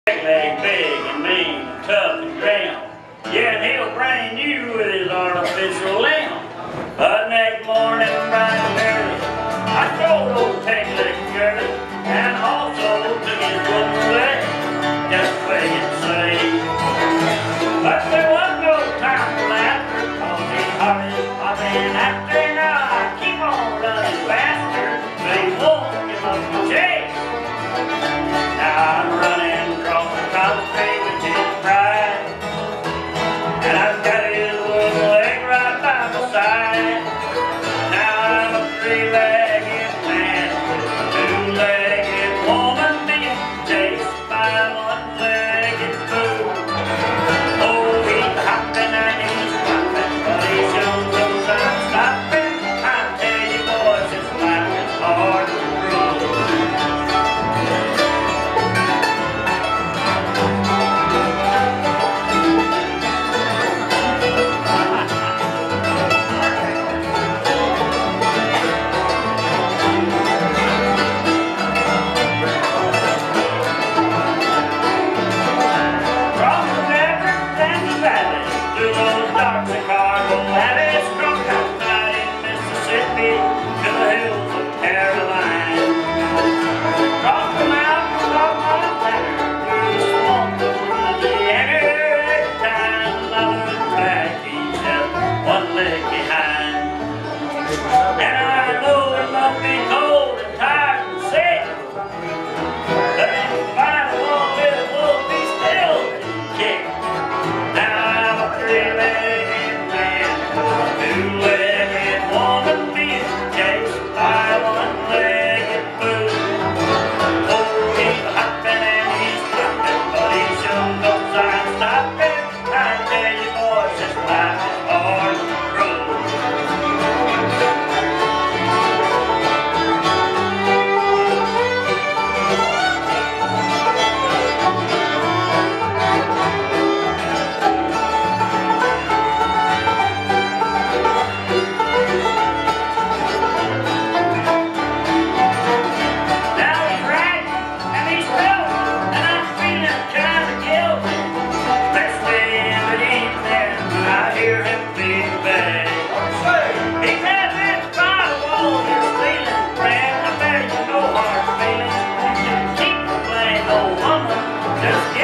Leg big and mean, tough and grim. Yet he'll brain you with his artificial limb. But next morning, bright and early, I told old Leg Girly, and also took his wooden leg, just play it safe. But there was no time for laughter, cause he hardly popping after. Now I keep on running faster, but he won't give up the chase. Now I'm running across the concrete with his pride, and I've got his wooden leg right by my side. Now I'm a three-legged man with a two-legged woman being chased by a one-legged fool. Oh, he's hopping and he's flopping, but he shows no sign of stopping. I tell you boys, his life is hard to rule. Just